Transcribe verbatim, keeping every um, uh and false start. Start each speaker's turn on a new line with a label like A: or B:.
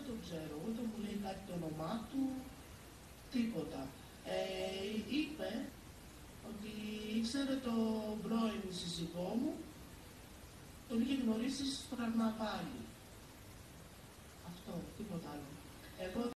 A: δεν τον ξέρω, ούτε μου λέει κάτι το όνομά του, τίποτα. Ε, είπε ότι ήξερε το πρώην σύζυγό μου, τον είχε γνωρίσει στο καρναβάλι. Αυτό, τίποτα άλλο. Εγώ